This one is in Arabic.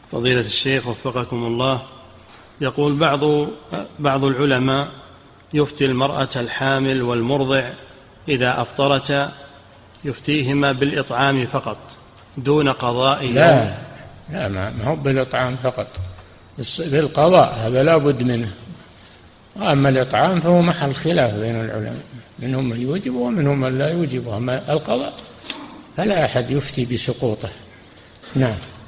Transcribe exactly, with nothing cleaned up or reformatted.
فضيلة الشيخ وفقكم الله، يقول بعض بعض العلماء يفتي المرأة الحامل والمرضع إذا أفطرتا يفتيهما بالإطعام فقط دون قضاء يوم. لا لا ما هو بالإطعام فقط، بالقضاء هذا لا بد منه. أما الإطعام فهو محل خلاف بين العلماء، منهم من يوجب ومنهم من لا يوجب. أما القضاء فلا أحد يفتي بسقوطه. نعم.